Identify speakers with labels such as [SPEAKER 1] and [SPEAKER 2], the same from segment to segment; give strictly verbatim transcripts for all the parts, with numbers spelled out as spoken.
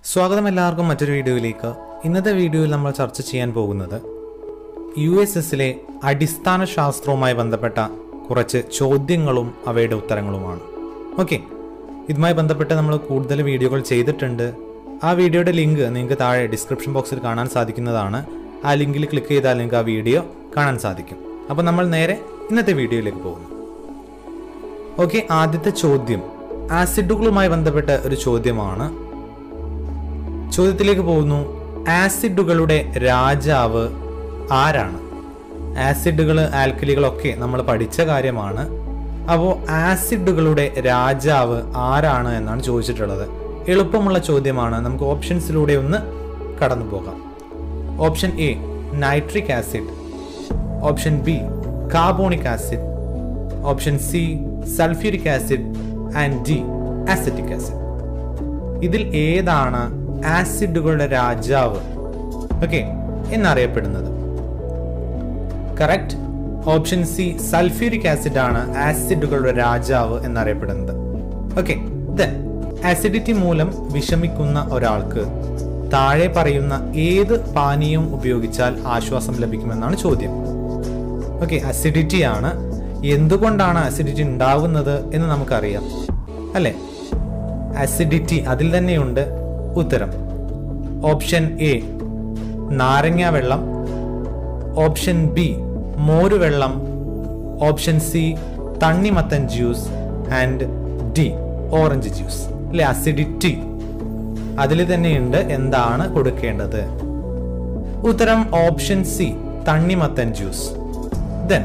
[SPEAKER 1] സ്വാഗതം എല്ലാവർക്കും മറ്റൊരു വീഡിയോയിലേക്ക്. ഇന്നത്തെ വീഡിയോയിൽ നമ്മൾ ചർച്ച ചെയ്യാൻ പോകുന്നത് യു എസ് എസിലെ അടിസ്ഥാന ശാസ്ത്രവുമായി ബന്ധപ്പെട്ട കുറച്ച് ചോദ്യങ്ങളും അവയുടെ ഉത്തരങ്ങളുമാണ്. ഓക്കെ, ഇതുമായി ബന്ധപ്പെട്ട് നമ്മൾ കൂടുതൽ വീഡിയോകൾ ചെയ്തിട്ടുണ്ട്. ആ വീഡിയോയുടെ ലിങ്ക് നിങ്ങൾക്ക് താഴെ ഡിസ്ക്രിപ്ഷൻ ബോക്സിൽ കാണാൻ സാധിക്കുന്നതാണ്. ആ ലിങ്കിൽ ക്ലിക്ക് ചെയ്താൽ നിങ്ങൾക്ക് ആ വീഡിയോ കാണാൻ സാധിക്കും. അപ്പോൾ നമ്മൾ നേരെ ഇന്നത്തെ വീഡിയോയിലേക്ക് പോകുന്നു. ഓക്കെ, ആദ്യത്തെ ചോദ്യം ആസിഡുകളുമായി ബന്ധപ്പെട്ട ഒരു ചോദ്യമാണ്. ചോദ്യത്തിലേക്ക് പോകുന്നു. ആസിഡുകളുടെ രാജാവ് ആരാണ്? ആസിഡുകൾ, ആൽക്കലികളൊക്കെ നമ്മൾ പഠിച്ച കാര്യമാണ്. അപ്പോൾ ആസിഡുകളുടെ രാജാവ് ആരാണ് എന്നാണ് ചോദിച്ചിട്ടുള്ളത്. എളുപ്പമുള്ള ചോദ്യമാണ്. നമുക്ക് ഓപ്ഷൻസിലൂടെ ഒന്ന് കടന്നു പോകാം. Option A nitric acid, option B carbonic acid, option C sulphuric acid and D acetic acid. ഇതിൽ ഏതാണ് ആസിഡുകളുടെ രാജാവ് ഓക്കെ എന്നറിയപ്പെടുന്നത്? Correct, option C sulphuric acid ആണ് ആസിഡുകളുടെ രാജാവ് എന്നറിയപ്പെടുന്നത്. ഓക്കെ, ദെൻ ആസിഡിറ്റി മൂലം വിഷമിക്കുന്ന ഒരാൾക്ക് താഴെ പറയുന്ന ഏത് പാനീയം ഉപയോഗിച്ചാൽ ആശ്വാസം ലഭിക്കുമെന്നാണ് ചോദ്യം. ഓക്കെ, അസിഡിറ്റി ആണ്. എന്തുകൊണ്ടാണ് അസിഡിറ്റി ഉണ്ടാവുന്നത് എന്ന് നമുക്കറിയാം അല്ലെ? അസിഡിറ്റി അതിൽ തന്നെയുണ്ട്. ഉത്തരം ഓപ്ഷൻ എ നാരങ്ങ വെള്ളം, ഓപ്ഷൻ ബി മോരുവെള്ളം, ഓപ്ഷൻ സി തണ്ണിമത്തൻ juice and D orange juice. അല്ലെ, അസിഡിറ്റി അതിൽ തന്നെയുണ്ട്. എന്താണ് കൊടുക്കേണ്ടത്? ഉത്തരം ഓപ്ഷൻ സി തണ്ണിമത്തൻ ജ്യൂസ്. ദെൻ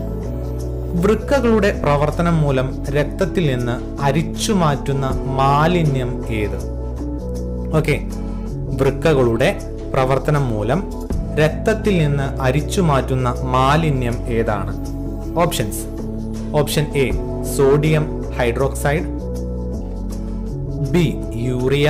[SPEAKER 1] വൃക്കകളുടെ പ്രവർത്തനം മൂലം രക്തത്തിൽ നിന്ന് അരിച്ചു മാറ്റുന്ന മാലിന്യം ഏത്? ഓക്കെ, വൃക്കകളുടെ പ്രവർത്തനം മൂലം രക്തത്തിൽ നിന്ന് അരിച്ചു മാറ്റുന്ന മാലിന്യം ഏതാണ്? Options: option A sodium hydroxide, B urea,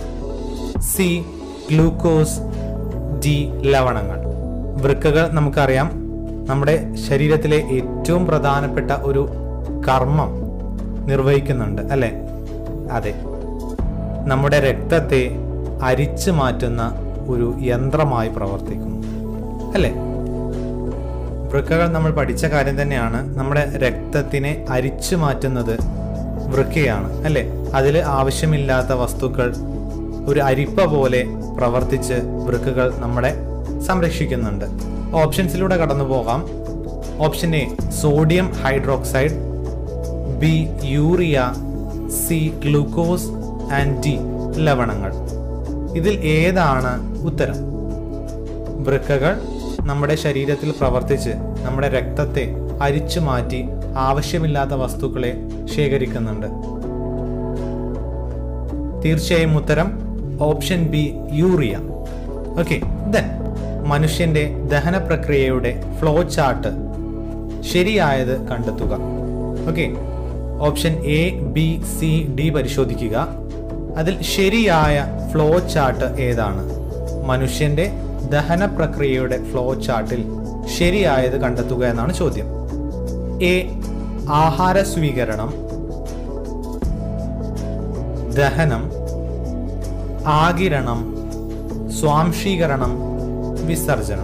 [SPEAKER 1] C glucose, D ലവണങ്ങൾ. വൃക്കകൾ നമുക്കറിയാം നമ്മുടെ ശരീരത്തിലെ ഏറ്റവും പ്രധാനപ്പെട്ട ഒരു കർമ്മം നിർവഹിക്കുന്നുണ്ട് അല്ലെ? അതെ, നമ്മുടെ രക്തത്തെ അരിച്ചു മാറ്റുന്ന ഒരു യന്ത്രമായി പ്രവർത്തിക്കുന്നു അല്ലെ? വൃക്കകൾ നമ്മൾ പഠിച്ച കാര്യം തന്നെയാണ്. നമ്മുടെ രക്തത്തിനെ അരിച്ചു മാറ്റുന്നത് വൃക്കയാണ് അല്ലെ? അതിൽ ആവശ്യമില്ലാത്ത വസ്തുക്കൾ ഒരു അരിപ്പ പോലെ പ്രവർത്തിച്ച് വൃക്കകൾ നമ്മളെ സംരക്ഷിക്കുന്നുണ്ട്. ഓപ്ഷൻസിലൂടെ കടന്നു പോകാം. Option A sodium hydroxide, B urea, C glucose and D ലവണങ്ങൾ. ഇതിൽ ഏതാണ് ഉത്തരം? വൃക്കകൾ നമ്മുടെ ശരീരത്തിൽ പ്രവർത്തിച്ച് നമ്മുടെ രക്തത്തെ അരിച്ചു മാറ്റി ആവശ്യമില്ലാത്ത വസ്തുക്കളെ ശേഖരിക്കുന്നുണ്ട്. തീർച്ചയായും ഉത്തരം option B urea. Okay, then മനുഷ്യന്റെ ദഹന പ്രക്രിയയുടെ ഫ്ലോ ചാർട്ട് ശരിയായത് കണ്ടെത്തുക. Okay, option A B C D പരിശോധിക്കുക. അതിൽ ശരിയായ ഫ്ലോ ചാർട്ട് ഏതാണ്? മനുഷ്യന്റെ ദഹന പ്രക്രിയയുടെ ഫ്ലോ ചാർട്ടിൽ ശരിയായത് കണ്ടെത്തുക എന്നാണ് ചോദ്യം. എ ആഹാര സ്വീകരണം, ദഹനം, ആഗിരണം, സ്വാംശീകരണം, വിസർജനം.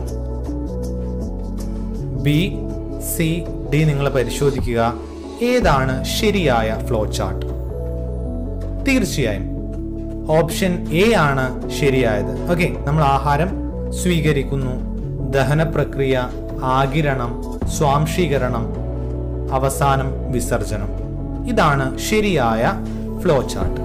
[SPEAKER 1] ബി സി ഡി നിങ്ങൾ പരിശോധിക്കുക. ഏതാണ് ശരിയായ ഫ്ലോ ചാർട്ട്? തീർച്ചയായും ഓപ്ഷൻ എ ആണ് ശരിയായത്. ഓക്കെ, നമ്മൾ ആഹാരം സ്വീകരിക്കുന്നു, ദഹന പ്രക്രിയ, ആഗിരണം, സ്വാംശീകരണം, അവസാനം വിസർജനം. ഇതാണ് ശരിയായ ഫ്ലോ ചാർട്ട്.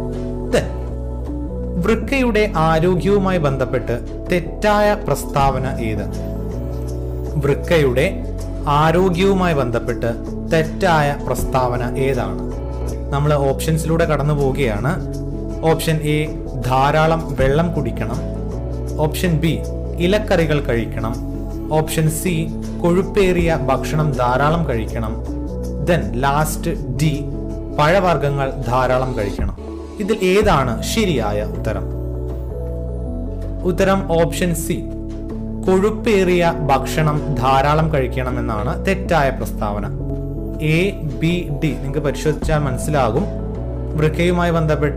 [SPEAKER 1] വൃക്കയുടെ ആരോഗ്യവുമായി ബന്ധപ്പെട്ട് തെറ്റായ പ്രസ്താവന ഏത്? വൃക്കയുടെ ആരോഗ്യവുമായി ബന്ധപ്പെട്ട് തെറ്റായ പ്രസ്താവന ഏതാണ്? നമ്മൾ ഓപ്ഷൻസിലൂടെ കടന്നു പോവുകയാണ്. ഓപ്ഷൻ എ ധാരാളം വെള്ളം കുടിക്കണം, ഓപ്ഷൻ ബി ഇലക്കറികൾ കഴിക്കണം, ഓപ്ഷൻ സി കൊഴുപ്പേറിയ ഭക്ഷണം ധാരാളം കഴിക്കണം, ദെൻ ലാസ്റ്റ് ഡി പഴവർഗ്ഗങ്ങൾ ധാരാളം കഴിക്കണം. ഇതിൽ ഏതാണ് ശരിയായ ഉത്തരം? ഉത്തരം ഓപ്ഷൻ സി കൊഴുപ്പേറിയ ഭക്ഷണം ധാരാളം കഴിക്കണമെന്നാണ് തെറ്റായ പ്രസ്താവന. എ ബി ഡി നിങ്ങൾക്ക് പരിശോധിച്ചാൽ മനസ്സിലാകും. വൃക്കയുമായി ബന്ധപ്പെട്ട്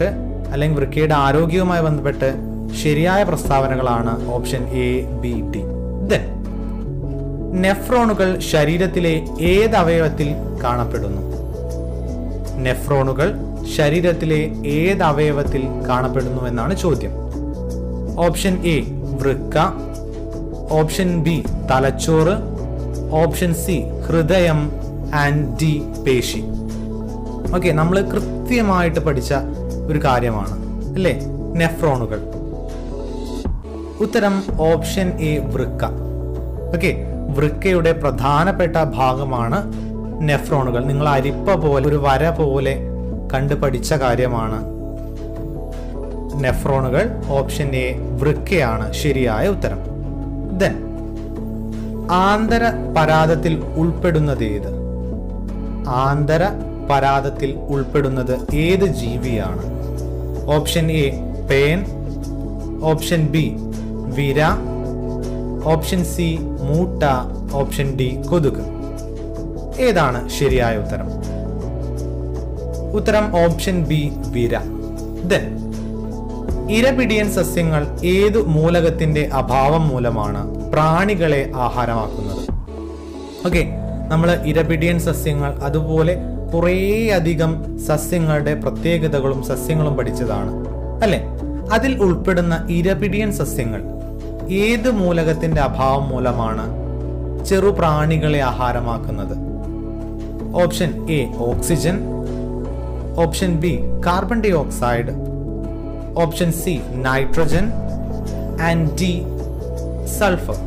[SPEAKER 1] അല്ലെങ്കിൽ വൃക്കയുടെ ആരോഗ്യവുമായി ബന്ധപ്പെട്ട് ശരിയായ പ്രസ്താവനകളാണ് option A, B, D. Then നെഫ്രോണുകൾ ശരീരത്തിലെ ഏത് അവയവത്തിൽ കാണപ്പെടുന്നു? നെഫ്രോണുകൾ ശരീരത്തിലെ ഏത് അവയവത്തിൽ കാണപ്പെടുന്നു എന്നാണ് ചോദ്യം. ഓപ്ഷൻ എ വൃക്ക, ഓപ്ഷൻ ബി തലച്ചോറ്, ഓപ്ഷൻ സി ഹൃദയം ആൻഡ് ഡി പേശി. ഓക്കെ, നമ്മൾ കൃത്യമായിട്ട് പഠിച്ച ഒരു കാര്യമാണ് അല്ലേ നെഫ്രോണുകൾ. ഉത്തരം ഓപ്ഷൻ എ വൃക്ക. ഓക്കെ, വൃക്കയുടെ പ്രധാനപ്പെട്ട ഭാഗമാണ് നെഫ്രോണുകൾ. നിങ്ങൾ അരിപ്പ പോലെ ഒരു വര പോലെ കണ്ടു പഠിച്ച കാര്യമാണ് നെഫ്രോണുകൾ. ഓപ്ഷൻ എ വൃക്കയാണ് ശരിയായ ഉത്തരം. ദെൻ ആന്തര പരാദത്തിൽ ഉൾപ്പെടുന്നത് ഏത്? ആന്തര പരാദത്തിൽ ഉൾപ്പെടുന്നത് ഏത് ജീവിയാണ്? ഓപ്ഷൻ എ പേൻ, ഓപ്ഷൻ ബി വിര, ഓപ്ഷൻ സി മൂട്ട, ഓപ്ഷൻ ഡി കൊതുക്. ഏതാണ് ശരിയായ ഉത്തരം? ഉത്തരം ഓപ്ഷൻ ബി വിര. ദെൻ ഇരപിടിയൻ സസ്യങ്ങൾ ഏതു മൂലകത്തിന്റെ അഭാവം മൂലമാണ് പ്രാണികളെ ആഹാരമാക്കുന്നത്? ഓക്കെ, നമ്മൾ ഇരപിടിയൻ സസ്യങ്ങൾ അതുപോലെ കുറേ അധികം സസ്യങ്ങളുടെ പ്രത്യേകതകളും സസ്യങ്ങളും പഠിച്ചതാണ് അല്ലെ. അതിൽ ഉൾപ്പെടുന്ന ഇരപിടിയൻ സസ്യങ്ങൾ ഏത് മൂലകത്തിന്റെ അഭാവം മൂലമാണ് ചെറുപ്രാണികളെ ആഹാരമാക്കുന്നത്? Option A oxygen, option B carbon dioxide, option C nitrogen and D sulphur.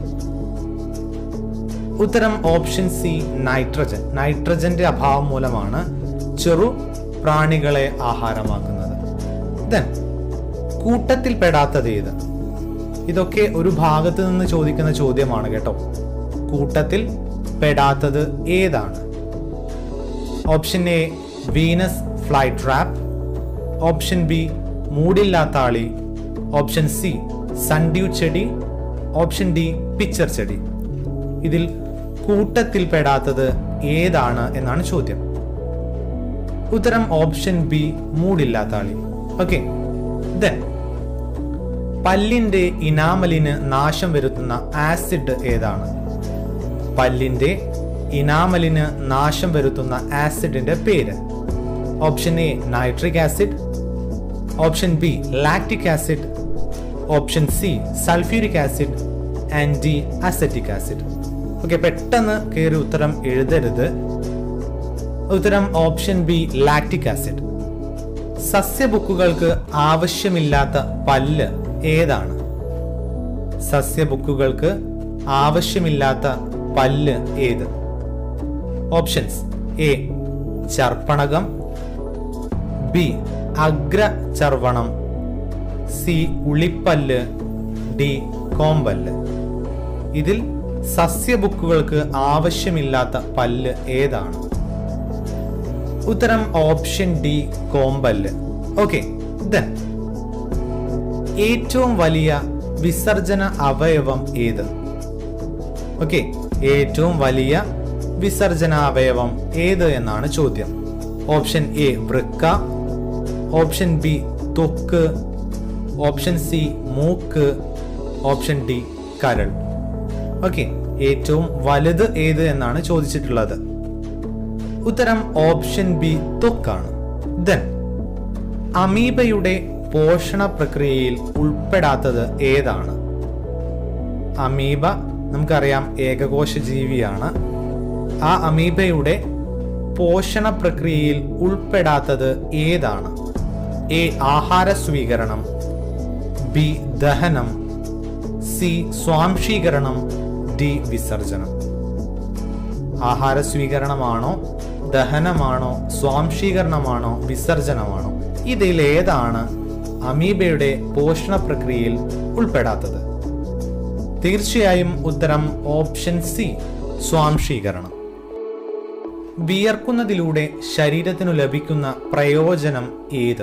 [SPEAKER 1] ഉത്തരം ഓപ്ഷൻ സി നൈട്രജൻ. നൈട്രജന്റെ അഭാവം മൂലമാണ് ചെറു പ്രാണികളെ ആഹാരമാക്കുന്നത്. ദെൻ കൂട്ടത്തിൽ പെടാത്തത് ഏത്? ഇതൊക്കെ ഒരു ഭാഗത്ത് നിന്ന് ചോദിക്കുന്ന ചോദ്യമാണ് കേട്ടോ. കൂട്ടത്തിൽ പെടാത്തത് ഏതാണ്? Option A Venus flytrap, option B മൂടില്ലാത്ത ആളി, ഓപ്ഷൻ സി സൺഡ്യൂ ചെടി, ഓപ്ഷൻ ഡി പിച്ചർ ചെടി. ഇതിൽ കൂട്ടത്തിൽ പെടാത്തത് ഏതാണ് എന്നാണ് ചോദ്യം. ഉത്തരം ഓപ്ഷൻ ബി മൂടില്ലാത്ത ആളി. ഓക്കെ, ദെൻ പല്ലിന്റെ ഇനാമലിന് നാശം വരുത്തുന്ന ആസിഡ് ഏതാണ്? പല്ലിന്റെ ഇനാമലിന് നാശം വരുത്തുന്ന ആസിഡിന്റെ പേര്. Option A nitric acid, option B lactic acid, option C sulphuric acid and D acetic acid. Okay, പെട്ടെന്ന് കയറി ഉത്തരം എഴുതരുത്. ഉത്തരം ഓപ്ഷൻ ബി ലാക്റ്റിക് ആസിഡ്. സസ്യബുക്കുകൾക്ക് ആവശ്യമില്ലാത്ത പല്ല് ഏതാണ്? സസ്യബുക്കുകൾക്ക് ആവശ്യമില്ലാത്ത പല്ല് ഏത്? ഓപ്ഷൻസ് എ ചർപ്പണകം, ബി അഗ്രചർവണം, സി ഉളിപ്പല്ല്, ഡി കോമ്പല്ല്. ഇതിൽ സസ്യബുക്കുകൾക്ക് ആവശ്യമില്ലാത്ത പല്ല് ഏതാണ്? ഉത്തരം ഓപ്ഷൻ ഡി കോമ്പല്ല്. ഓക്കെ, ദെൻ ഏറ്റവും വലിയ വിസർജന അവയവം ഏത്? ഓക്കെ, ഏറ്റവും വലിയ വിസർജന അവയവം ഏത് എന്നാണ് ചോദ്യം. ഓപ്ഷൻ എ വൃക്ക, ഓപ്ഷൻ ബി ത്വക്ക്, ഓപ്ഷൻ സി മൂക്ക്, ഓപ്ഷൻ ഡി കരൾ. ഓക്കെ, ഏറ്റവും വലുത് ഏത് എന്നാണ് ചോദിച്ചിട്ടുള്ളത്. ഉത്തരം ഓപ്ഷൻ ബി ത്വക്കാണ്. ദെൻ അമീബയുടെ പോഷണ പ്രക്രിയയിൽ ഉൾപ്പെടാത്തത് ഏതാണ്? അമീബ നമുക്കറിയാം ഏകകോശ ജീവിയാണ്. ആ അമീബയുടെ പോഷണ പ്രക്രിയയിൽ ഉൾപ്പെടാത്തത് ഏതാണ്? എ ആഹാര സ്വീകരണം, ബി ദഹനം, സി സ്വാംശീകരണം, ഡി വിസർജനം. ആഹാര സ്വീകരണമാണോ, ദഹനമാണോ, സ്വാംശീകരണമാണോ, വിസർജനമാണോ? ഇതിലേതാണ് അമീബയുടെ പോഷണ പ്രക്രിയയിൽ ഉൾപ്പെടാത്തത്? തീർച്ചയായും ഉത്തരം ഓപ്ഷൻ സി സ്വാംശീകരണം. വിയർക്കുന്നതിലൂടെ ശരീരത്തിനു ലഭിക്കുന്ന പ്രയോജനം ഏത്?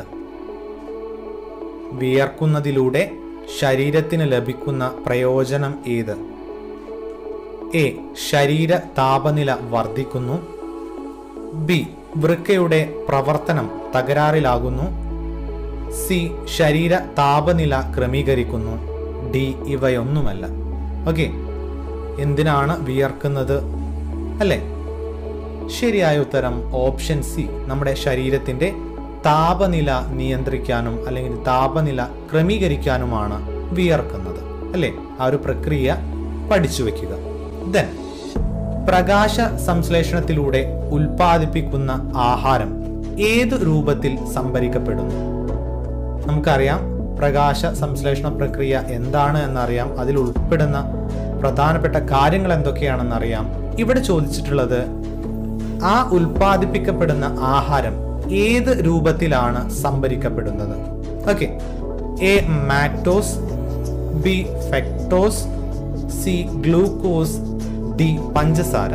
[SPEAKER 1] വിയർക്കുന്നതിലൂടെ ശരീരത്തിന് ലഭിക്കുന്ന പ്രയോജനം ഏത്? എ ശരീര താപനില വർദ്ധിക്കുന്നു, ബി വൃക്കയുടെ പ്രവർത്തനം തകരാറിലാകുന്നു, സി ശരീര താപനില ക്രമീകരിക്കുന്നു, ഡി ഇവയൊന്നുമല്ല. ഓക്കെ, എന്തിനാണ് വിയർക്കുന്നത് അല്ലേ? ശരിയായ ഉത്തരം ഓപ്ഷൻ സി, നമ്മുടെ ശരീരത്തിന്റെ താപനില നിയന്ത്രിക്കാനും അല്ലെങ്കിൽ താപനില ക്രമീകരിക്കാനുമാണ് വിയർക്കുന്നത് അല്ലേ? ആ ഒരു പ്രക്രിയ പഠിച്ചു വെക്കുക. ദെൻ പ്രകാശ സംശ്ലേഷണത്തിലൂടെ ഉൽപ്പാദിപ്പിക്കുന്ന ആഹാരം ഏത് രൂപത്തിൽ സംഭരിക്കപ്പെടുന്നു? നമുക്കറിയാം പ്രകാശ സംശ്ലേഷണ പ്രക്രിയ എന്താണ് എന്നറിയാം, അതിൽ ഉൾപ്പെടുന്ന പ്രധാനപ്പെട്ട കാര്യങ്ങൾ എന്തൊക്കെയാണെന്നറിയാം. ഇവിടെ ചോദിച്ചിട്ടുള്ളത് ആ ഉൽപ്പാദിപ്പിക്കപ്പെടുന്ന ആഹാരം ഏത് രൂപത്തിലാണ് സംഭരിക്കപ്പെടുന്നത്. Okay, A maltose, B fructose, C glucose, D പഞ്ചസാര.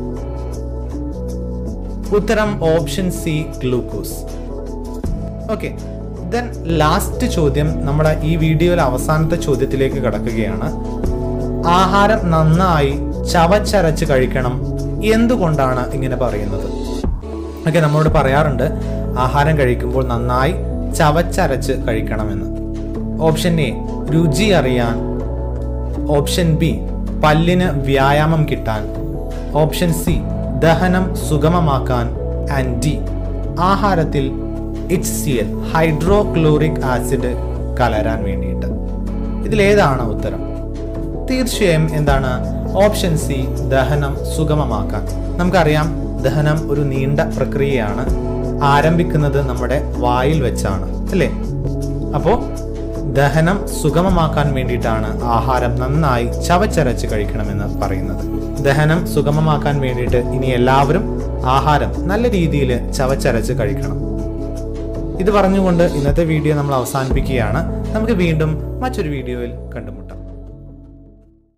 [SPEAKER 1] ഉത്തരം option C glucose. Okay, then last ചോദ്യം, നമ്മുടെ ഈ വീഡിയോയിലെ അവസാനത്തെ ചോദ്യത്തിലേക്ക് കടക്കുകയാണ്. ആഹാരം നന്നായി ചവച്ചരച്ച് കഴിക്കണം, എന്തുകൊണ്ടാണ് ഇങ്ങനെ പറയുന്നത്? ഓക്കെ, നമ്മളോട് പറയാറുണ്ട് ആഹാരം കഴിക്കുമ്പോൾ നന്നായി ചവച്ചരച്ച് കഴിക്കണമെന്ന്. ഓപ്ഷൻ എ രുചി അറിയാൻ, ഓപ്ഷൻ ബി പല്ലിന് വ്യായാമം കിട്ടാൻ, ഓപ്ഷൻ സി ദഹനം സുഗമമാക്കാൻ, ആൻഡ് ഡി ആഹാരത്തിൽ H C L hydrochloric acid കലരാൻ വേണ്ടിയിട്ട്. ഇതിലേതാണ് ഉത്തരം? തീർച്ചയായും എന്താണ് ഓപ്ഷൻ സി, ദഹനം സുഗമമാക്കാൻ. നമുക്കറിയാം ദഹനം ഒരു നീണ്ട പ്രക്രിയയാണ്, ആരംഭിക്കുന്നത് നമ്മുടെ വായിൽ വെച്ചാണ് അല്ലേ? അപ്പോൾ ദഹനം സുഗമമാക്കാൻ വേണ്ടിയിട്ടാണ് ആഹാരം നന്നായി ചവച്ചരച്ച് കഴിക്കണമെന്ന് പറയുന്നത്. ദഹനം സുഗമമാക്കാൻ വേണ്ടിയിട്ട് ഇനി എല്ലാവരും ആഹാരം നല്ല രീതിയിൽ ചവച്ചരച്ച് കഴിക്കണം. ഇത് പറഞ്ഞുകൊണ്ട് ഇന്നത്തെ വീഡിയോ നമ്മൾ അവസാനിപ്പിക്കുകയാണ്. നമുക്ക് വീണ്ടും മറ്റൊരു വീഡിയോയിൽ കണ്ടുമുട്ടാം.